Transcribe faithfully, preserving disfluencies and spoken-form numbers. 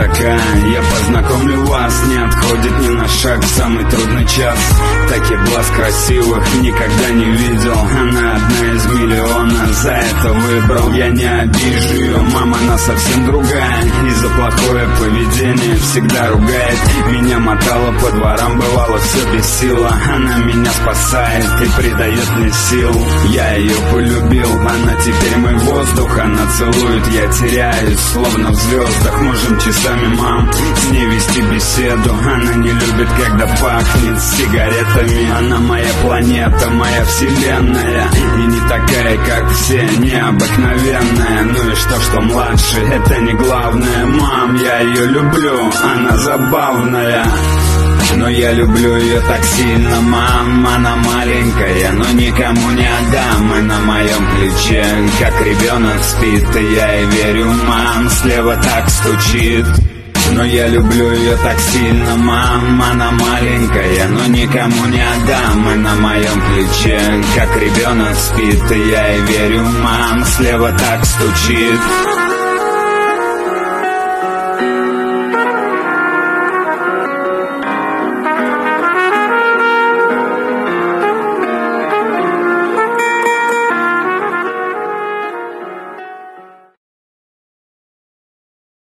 пока я познакомлю вас. Не отходит ни на шаг в самый трудный час. Таких глаз красивых никогда не видел. Она одна из миллиона, за это выбрал. Я не обижу ее, мама, она совсем другая. И за плохое поведение всегда ругает. Меня мотала по дворам, бывало все без сил. Она меня спасает и придает мне сил. Я ее полюбил, она теперь мой воздух. Она целует, я теряюсь, словно в звездах. Можем часами, мам, с ней вести беседу. Она не любит, когда пахнет сигаретами. Она моя планета, моя вселенная. И не такая, как все, необыкновенная. Ну и что, что младше, это не главное. Мам, я ее люблю, она забавная. Но я люблю ее так сильно, мам. Она маленькая, но никому не отдам. И на моем плече, как ребенок спит. И я ей верю, мам, слева так стучит. Но я люблю ее так сильно, мам. Она маленькая, но никому не отдам. И на моем плече, как ребенок спит. И я ей верю, мам, слева так стучит.